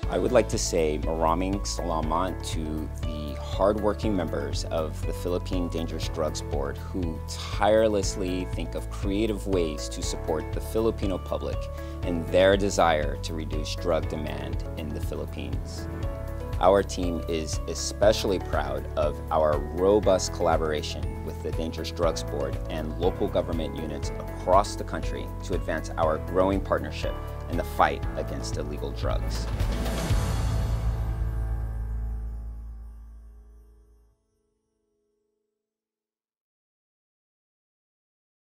I would like to say maraming salamat to the hardworking members of the Philippine Dangerous Drugs Board who tirelessly think of creative ways to support the Filipino public in their desire to reduce drug demand in the Philippines. Our team is especially proud of our robust collaboration with the Dangerous Drugs Board and local government units across the country to advance our growing partnership in the fight against illegal drugs.